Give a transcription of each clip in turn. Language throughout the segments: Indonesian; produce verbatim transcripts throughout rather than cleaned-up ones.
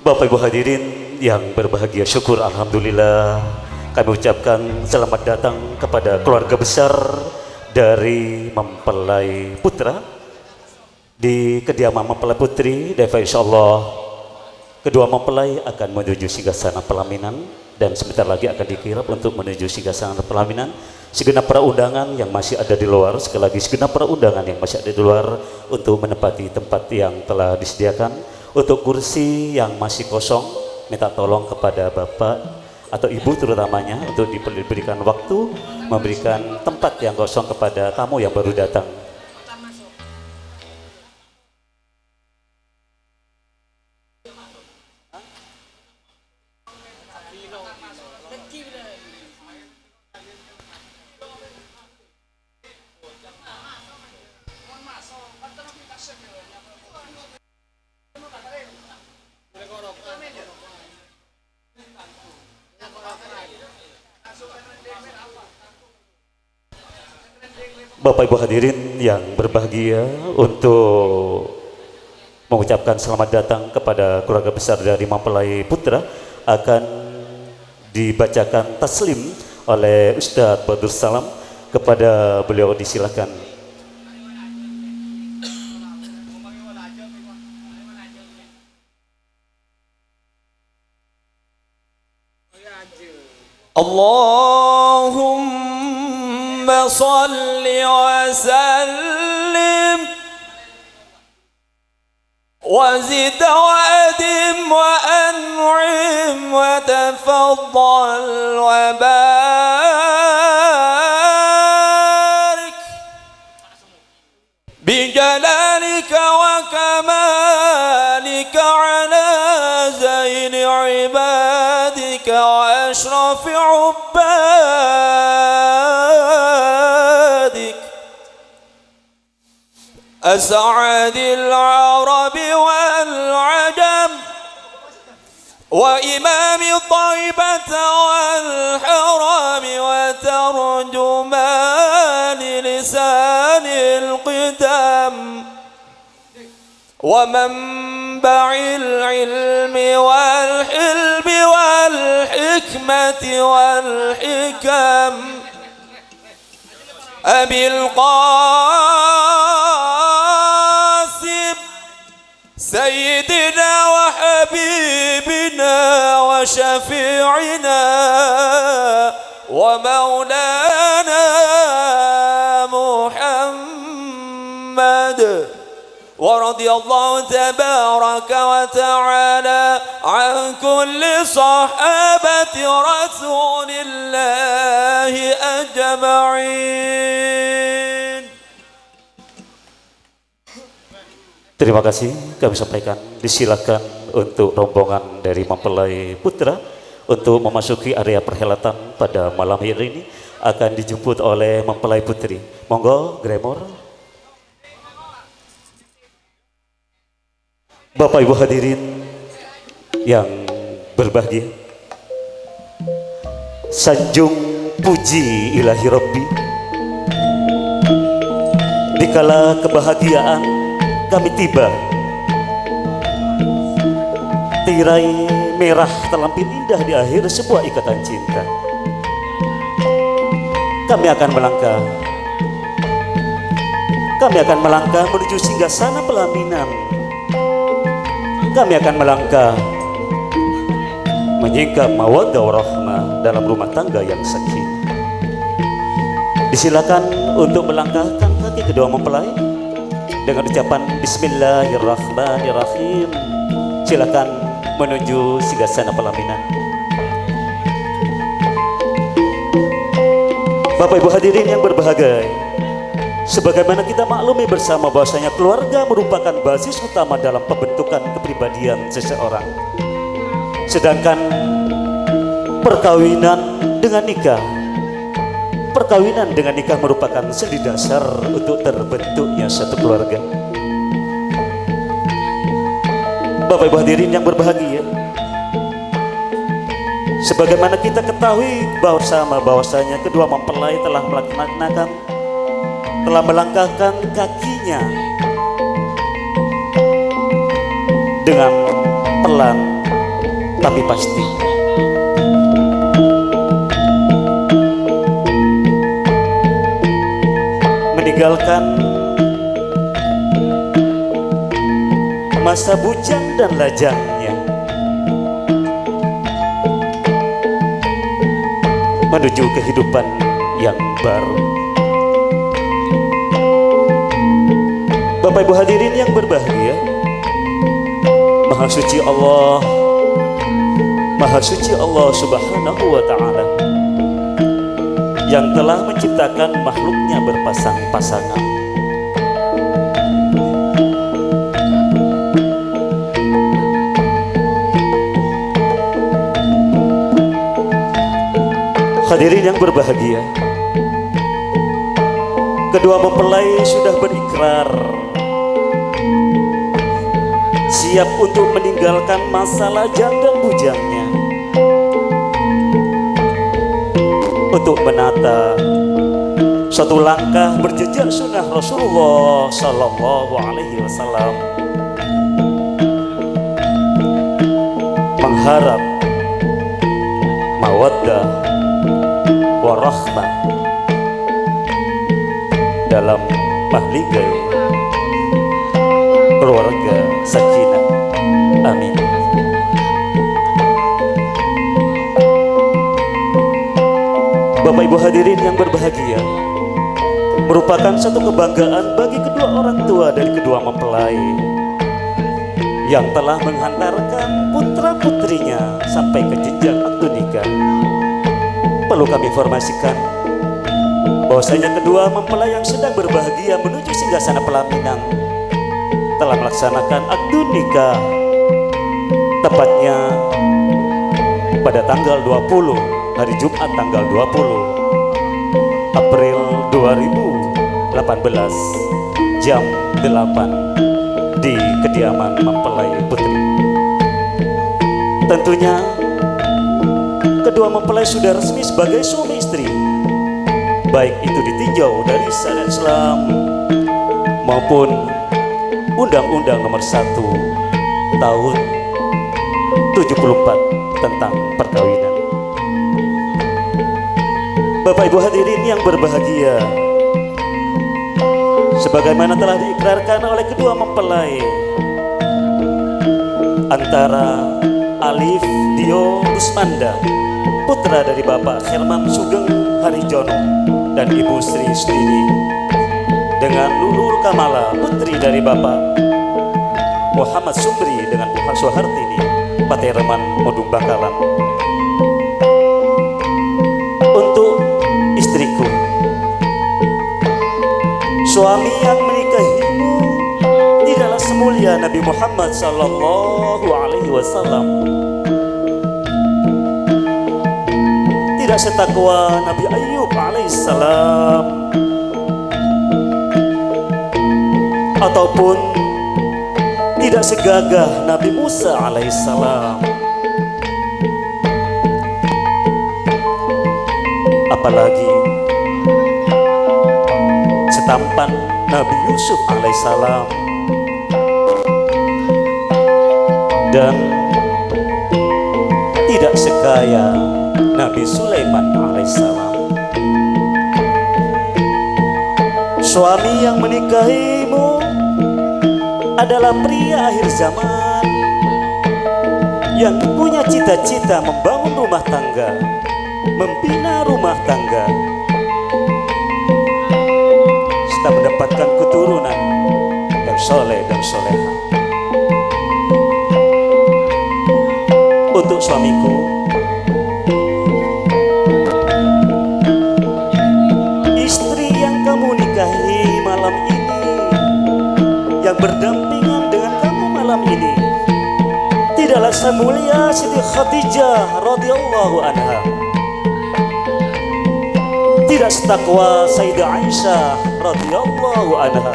Bapak Ibu hadirin yang berbahagia, syukur alhamdulillah kami ucapkan selamat datang kepada keluarga besar dari Mempelai Putra di kediaman Mempelai Putri. Dan insyaallah kedua mempelai akan menuju singgasana pelaminan dan sebentar lagi akan dikirap untuk menuju singgasana pelaminan. Segenap para undangan yang masih ada di luar, sekali lagi segenap para undangan yang masih ada di luar untuk menempati tempat yang telah disediakan. Untuk kursi yang masih kosong, minta tolong kepada bapak atau ibu terutamanya untuk diberikan waktu, memberikan tempat yang kosong kepada tamu yang baru datang. Bapak Ibu hadirin yang berbahagia, untuk mengucapkan selamat datang kepada keluarga besar dari Mempelai Putra akan dibacakan taslim oleh Ustadz Badur Salam. Kepada beliau disilakan. Allahumma salli wa sallim wa zid wa adim wa an'im wa tafaddal wa barik bi jalalika wa kamalika ala zaini ibadika wa ashrafi عبادك أسعد العرب والعجم وإمام طيبة والحرم وترجمان لسان القدم ومنبع العلم والحلم والحكمة والحكم أبي القاسم سيدنا وحبيبنا وشفيعنا ومولانا محمد ورضي الله تبارك وتعالى عن كل صحابة رسول الله أجمعين. Terima kasih kami sampaikan. Disilakan untuk rombongan dari Mempelai Putra untuk memasuki area perhelatan pada malam hari ini akan dijemput oleh Mempelai Putri. Monggo Gremor. Bapak Ibu hadirin yang berbahagia, sanjung puji ilahi Rabbi, dikala kebahagiaan kami tiba, tirai merah terlampir indah di akhir sebuah ikatan cinta. Kami akan melangkah, kami akan melangkah menuju singgasana pelaminan. Kami akan melangkah menyingkap mawaddah warahmah dalam rumah tangga yang sakinah. Disilakan untuk melangkahkan kaki kedua mempelai dengan ucapan Bismillahirrahmanirrahim. Silakan menuju singgasana pelaminan. Bapak Ibu hadirin yang berbahagia, sebagaimana kita maklumi bersama bahwasanya keluarga merupakan basis utama dalam pembentukan kepribadian seseorang. Sedangkan perkawinan dengan nikah, perkawinan dengan nikah merupakan sendi dasar untuk terbentuknya satu keluarga. Bapak Ibu hadirin yang berbahagia, sebagaimana kita ketahui bersama bahwasanya kedua mempelai telah melaksanakan telah melangkahkan kakinya dengan pelan tapi pasti meninggalkan masa bujang dan lajangnya menuju kehidupan yang baru. Bapak Ibu hadirin yang berbahagia, Maha suci Allah, Maha suci Allah Subhanahu wa Ta'ala yang telah menciptakan makhluknya berpasang-pasangan. Hadirin yang berbahagia, kedua mempelai sudah berikrar siap untuk meninggalkan masa lajang dan bujangnya untuk menata suatu langkah berjejak sunnah Rasulullah Sallallahu Alaihi Wasallam, mengharap mawaddah warahmah dalam mahligai keluarga sakinah. Amin. Bapak Ibu hadirin yang berbahagia, merupakan satu kebanggaan bagi kedua orang tua dari kedua mempelai yang telah menghantarkan putra-putrinya sampai ke jenjang akad nikah. Perlu kami informasikan bahwasanya kedua mempelai yang sedang berbahagia menuju singgasana pelaminan telah melaksanakan akad nikah tepatnya pada tanggal dua puluh hari Jumat tanggal dua puluh April dua ribu delapan belas jam delapan di kediaman mempelai putri. Tentunya kedua mempelai sudah resmi sebagai suami istri, baik itu ditinjau dari syariat Islam maupun Undang-Undang Nomor satu Tahun tujuh puluh empat tentang perkawinan. Bapak Ibu hadirin yang berbahagia, sebagaimana telah diikrarkan oleh kedua mempelai antara Alif Dio Rusmanda, putra dari Bapak Herman Sugeng Harijono dan Ibu Sri Stini, dengan Lulul Kamala, putri dari Bapak Muhammad Sumri dengan Bu Soehartini, Patereman Modung Bakalan. Untuk istriku, suami yang menikahimu tidaklah semulia Nabi Muhammad Sallallahu Alaihi Wasallam, tidak setakwa Nabi Ayub Alaihissalam, ataupun tidak segagah Nabi Musa Alaihissalam, apalagi setampan Nabi Yusuf Alaihissalam dan tidak sekaya Nabi Sulaiman Alaihissalam. Suami yang menikahimu adalah pria akhir zaman yang punya cita-cita membangun rumah tangga, membina rumah tangga, serta mendapatkan keturunan yang soleh dan soleha. Untuk suamiku, istri yang kamu nikahi malam ini, yang berdampingan dengan kamu malam ini, tidaklah semulia Siti Khadijah radhiyallahu anha, tidak setakwa Sayyidah Aisyah radhiyallahu anha,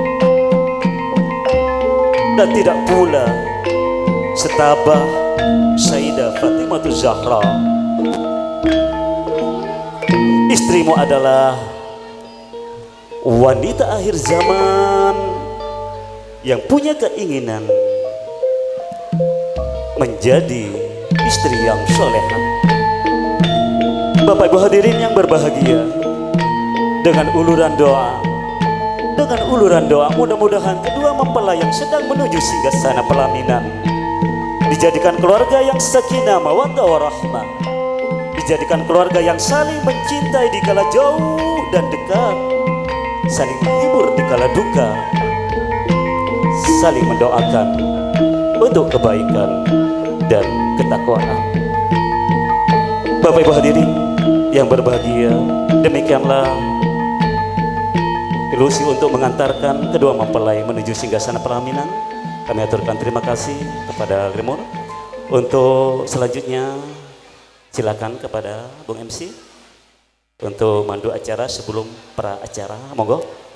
dan tidak pula setabah Sayyidah Fatimah Zahra. Istrimu adalah wanita akhir zaman yang punya keinginan menjadi istri yang soleha. Bapak Ibu hadirin yang berbahagia, dengan uluran doa, dengan uluran doa mudah-mudahan kedua mempelai yang sedang menuju singgasana pelaminan dijadikan keluarga yang sakinah mawaddah warahmah, dijadikan keluarga yang saling mencintai di kala jauh dan dekat, saling menghibur di kala duka, saling mendoakan untuk kebaikan dan ketakwaan. Bapak Ibu hadirin yang berbahagia, demikianlah ilusi untuk mengantarkan kedua mempelai menuju singgasana pelaminan. Kami aturkan terima kasih kepada Grimur. Untuk selanjutnya silakan kepada Bung M C untuk mandu acara sebelum pra acara, monggo.